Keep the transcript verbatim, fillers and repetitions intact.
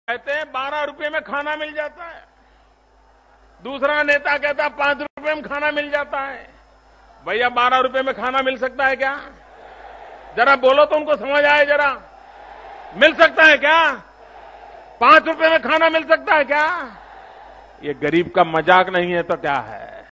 कहते हैं बारह रुपए में खाना मिल जाता है, दूसरा नेता कहता है पांच रुपए में खाना मिल जाता है। भैया बारह रुपए में खाना मिल सकता है क्या? जरा बोलो तो उनको समझ आए जरा। मिल सकता है क्या? पांच रुपए में खाना मिल सकता है क्या? ये गरीब का मजाक नहीं है तो क्या है?